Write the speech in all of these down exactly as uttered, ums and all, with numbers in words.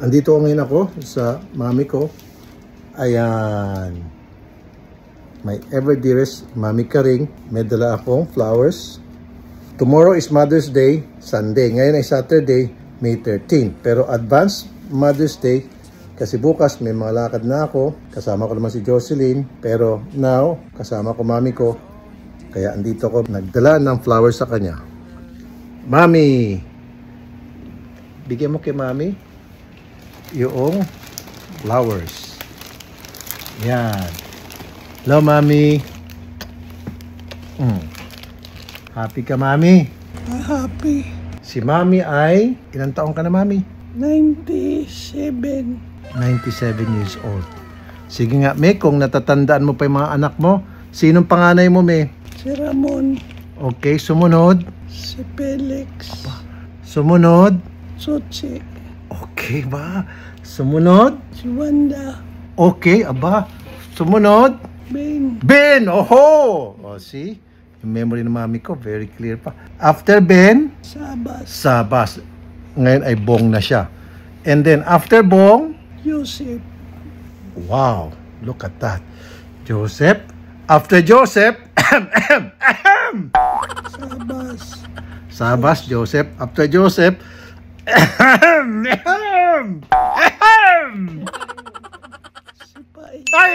Andito ngayon ako sa mami ko. Ayan. My ever dearest Mami Karing. May dala akong flowers. Tomorrow is Mother's Day, Sunday. Ngayon ay Saturday, May thirteenth. Pero advance Mother's Day kasi bukas may mga lakad na ako. Kasama ko naman si Jocelyn. Pero now, kasama ko mami ko. Kaya andito ko nagdala ng flowers sa kanya. Mami! Bigyan mo kay mami yung flowers. Yan. Hello, mami. Mm. Happy ka, mami? Happy. Si mami ay, ilang taong ka na, mami? ninety-seven. ninety-seven years old. Sige nga, May, kung natatandaan mo pa yung mga anak mo, sinong panganay mo, May? Si Ramon. Okay, sumunod. Si Felix. Aba. Sumunod. Sotsi. Okay ba? Sumunod. Si Wanda. Okay, aba. Sumunod. Ben. Ben! Oho! O, see? Yung memory ng mami ko, very clear pa. After Ben, Sabas. Sabas. Ngayon ay Bong na siya. And then, after Bong, Yusef. wow, look at that. Joseph. After Joseph, Sabas. Sabas, Joseph. After Joseph, Si Pai. ay!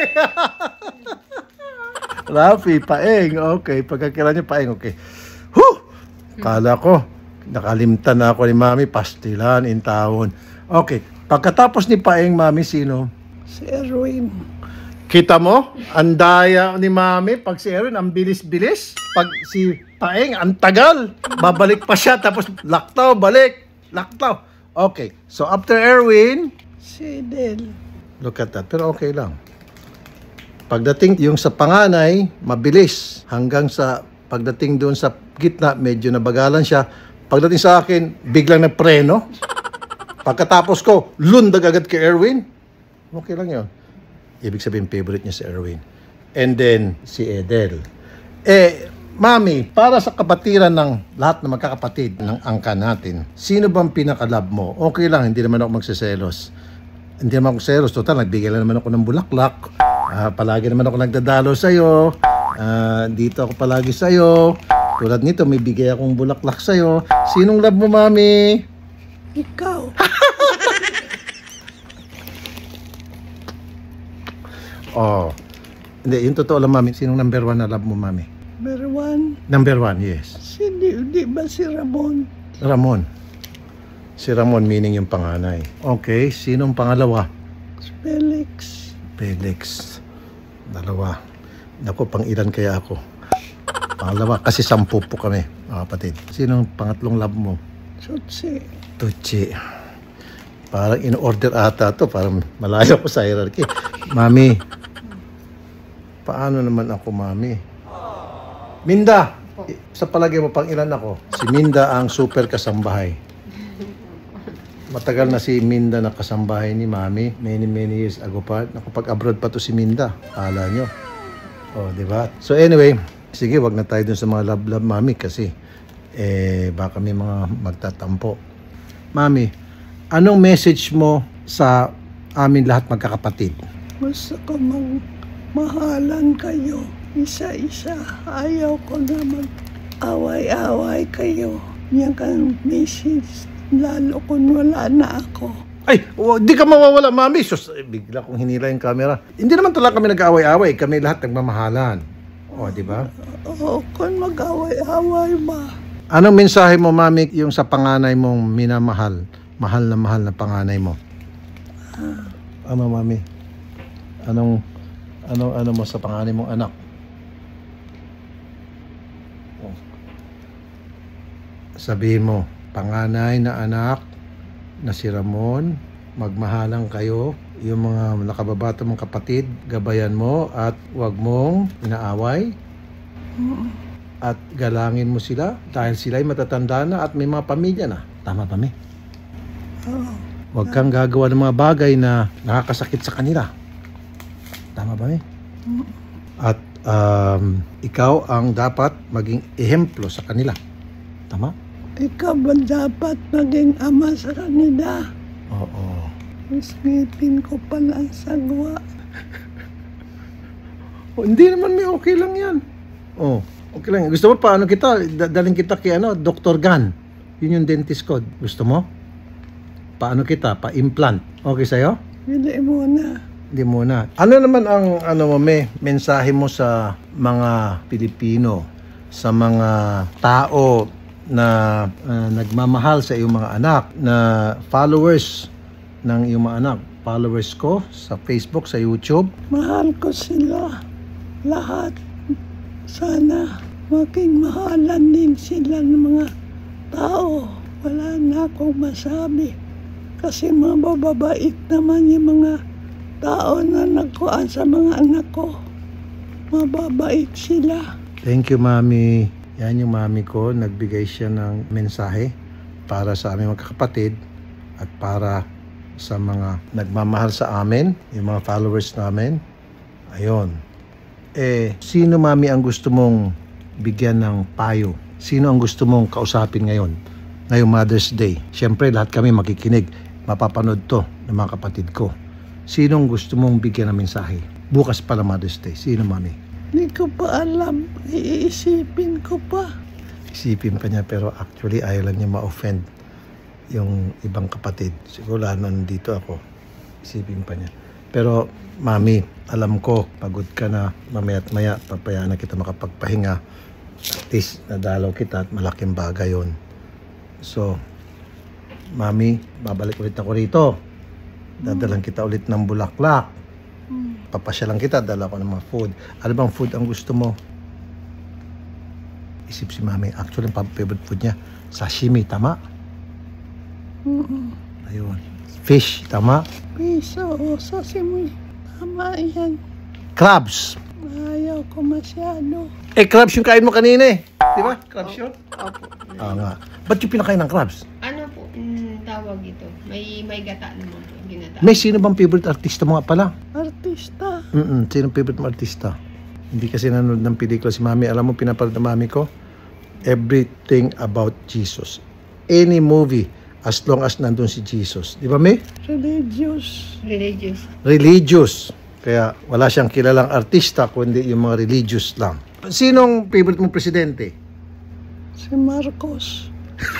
Rafi, Paeng. Okay, pagkakila niya, Paeng. Okay. Huh! Kala ko, nakalimtan na ako ni mami, pastilan, intawon. Okay, pagkatapos ni Paeng, mami, sino? Si Erwin. Kita mo? Ang daya ni mami. Pag si Erwin, ang bilis-bilis. Pag si Paeng, ang tagal. Babalik pa siya, tapos laktaw, balik. Laktaw. Okay, so after Erwin, Si Del. look at that. Pero okay lang. Pagdating yung sa panganay, mabilis. Hanggang sa pagdating doon sa gitna, medyo nabagalan siya. Pagdating sa akin, biglang nagpreno. Pagkatapos ko, lundag agad kay Erwin. Okay lang yun. Ibig sabihin, favorite niya si Erwin. And then, si Edel. Eh, mami, para sa kapatiran ng lahat ng magkakapatid ng angka natin, sino bang pinaka-love mo? Okay lang, hindi naman ako magsiselos. Hindi naman ako selos. Total, nagbigay lang naman ako ng bulaklak. Uh, palagi naman ako nagdadalo sa'yo. Uh, dito ako palagi sa'yo. Tulad nito, may bigay akong bulaklak sa'yo. Sinong love mo, mami? Ikaw. Oh. Hindi, yung totoo lang, mami. Sinong number one na love mo, mami? Number one. Number one, yes. Si di, di ba si Ramon? Ramon. Si Ramon meaning yung panganay. Okay, sinong pangalawa? Si Felix. Felix. Dalawa. Naku, pang ilan kaya ako? Pangalawa, kasi sampu po kami, mga kapatid. Sinong pangatlong love mo? Sotsi. Tucci. Parang in-order ata to, parang malayo ko sa hierarchy. Mami, paano naman ako, mami? Minda, sa palagay mo, pang ilan ako? Si Minda ang super kasambahay. Matagal na si Minda na kasambahay ni mami. Many, many years ago pa. Nakapag-abroad pa to si Minda. Kala nyo. O, di ba? So anyway, sige, wag na tayo dun sa mga love-love, mami, kasi eh, baka may mga magtatampo. Mami, anong message mo sa amin lahat magkakapatid? Gusto ko magmahalan kayo. Isa-isa. Ayaw ko na mag-away-away kayo. Yan kang message. Lalo kung wala na ako. Ay, oh, di ka mawawala, mami. Sus, eh, bigla kong hinila yung camera. Hindi naman talaga kami nag-away-away. Kami lahat nagmamahalan. O, di ba? Oo, kung mag-away-away ba? Anong mensahe mo, mami, yung sa panganay mong minamahal? Mahal na mahal na panganay mo. Ah, Ano, mami? Anong, anong, ano mo sa panganay mong anak? Oh. Sabihin mo, panganay na anak na si Ramon, magmahalang kayo, yung mga nakababata mong kapatid, gabayan mo at huwag mong inaaway at galangin mo sila dahil sila ay matatanda na at may mga pamilya na. Tama ba, mi? oo. Huwag kang gagawa ng mga bagay na nakakasakit sa kanila. Tama ba, mi? At um, ikaw ang dapat maging ehemplo sa kanila. Tama? Ikaw ba dapat maging ama sa kanila? Oo. Isngipin ko pala ang sagwa. Oh, hindi naman may okay lang yan. Oh, okay lang. Gusto mo paano kita, daling kita kay ano, Doctor Gan. Yun yung dentist code. Gusto mo? Paano kita? Pa-implant. Okay sa'yo? Hindi muna. Hindi muna. Ano naman ang ano mo, may mensahe mo sa mga Pilipino, sa mga tao na uh, nagmamahal sa iyong mga anak, na followers ng iyong mga anak, followers ko sa Facebook, sa YouTube? Mahal ko sila. Lahat. Sana maging mahalan din sila ng mga tao. Wala na akong masabi. Kasi mababait naman yung mga tao na nagkuhan sa mga anak ko. Mababait sila. Thank you, Mami. Yan yung mami ko. Nagbigay siya ng mensahe para sa aming magkakapatid at para sa mga nagmamahal sa amin, yung mga followers namin. Ayun. Eh, sino, Mami, ang gusto mong bigyan ng payo? Sino ang gusto mong kausapin ngayon? Ngayong Mother's Day. Siyempre, lahat kami makikinig. Mapapanood to ng mga kapatid ko. Sino ang gusto mong bigyan ng mensahe? Bukas pala Mother's Day. Sino, Mami? Hindi ko pa alam. Iisipin ko pa. Isipin pa niya, pero actually ayaw lang niya ma-offend yung ibang kapatid. Siguro lalo nandito ako. Isipin pa niya. Pero, Mami, alam ko, pagod ka na, mamaya't maya, papayaan na kita makapagpahinga. At least, nadalaw kita at malaking bagay yun. So, Mami, babalik ulit ako rito. Dadalang kita ulit ng bulaklak. Papasya lang kita, dala ko ng mga food. Ano bang food ang gusto mo? Isip si Mami. Actually, ang favorite food niya, sashimi, tama? Mm-mm. Ayun. Fish, tama? Fish, oo, sashimi. Tama yan. Crabs. Ayaw ko masyado. Eh, crabs yung kain mo kanina eh. Di ba? Crabs yun? Opo. Ah, nga. Ba't yung pinakain ng crabs? Ano po, mm, tawag ito? May may gata naman po, ginata. May sino bang favorite artista mo nga pala? Artista. Mm-mm. Sino favorite mo artista? Hindi kasi nanonood ng pelikula si Mami. Alam mo, pinapanood ng Mami ko? Everything about Jesus. Any movie, as long as nandun si Jesus. Di ba, May? Religious. Religious. Religious. Kaya wala siyang kilalang artista, kundi yung mga religious lang. Sinong favorite mong presidente? Si Marcos.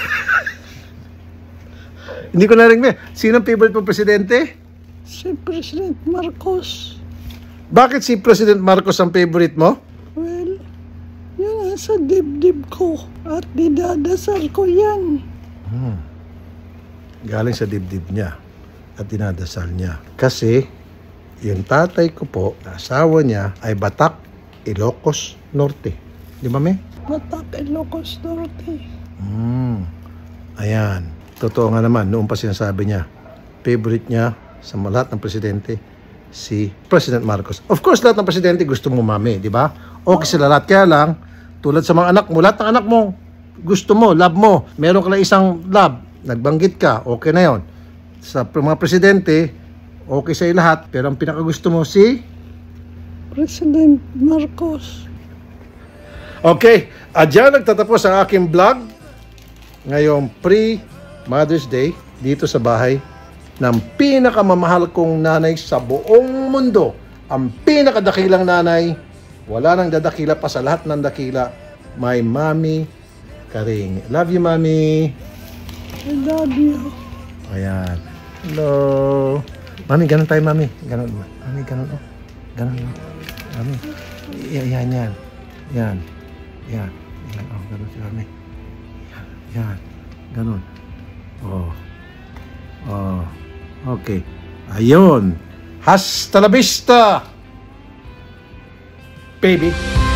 Hindi ko narinig, May. Sinong favorite mong presidente? Si President Marcos. Bakit si President Marcos ang favorite mo? Well, yun sa dibdib ko. At dinadasal ko yan. Hmm. Galing sa dibdib niya at dinadasal niya. Kasi yung tatay ko po, asawa niya ay Batak, Ilocos Norte. Di ba, May? Batak, Ilocos Norte. Hmm. Ayan. Totoo nga naman, noon pa sinasabi niya, favorite niya sa lahat ng presidente, si President Marcos. Of course, lahat ng presidente gusto mo, Mami, di ba? Okay sila lahat. Kaya lang, tulad sa mga anak mo, lahat ng anak mo, gusto mo, love mo. Meron ka lang isang love, nagbanggit ka, okay na yon. Sa mga presidente, okay sa'yo lahat, pero ang pinakagusto mo si President Marcos. Okay, at dyan nagtatapos ang aking vlog ngayong pre-Mother's Day dito sa bahay ng pinakamamahal kong nanay sa buong mundo. Ang pinakadakilang nanay, wala nang dadakila pa sa lahat ng dakila, my Mami Karing. Love you, Mami. I love you. Ayan. Hello. Mami, ganun tayo, Mami. Ganun. Mami, ganun. Oh. Ganun. Oh. Mami. Yan, yan, yan. Yan. Yan. Yan. Oh, ganun si Mami. Yan. Yan. Ganun. Oh. Oh. Okay. Ayun. Hasta la vista, baby.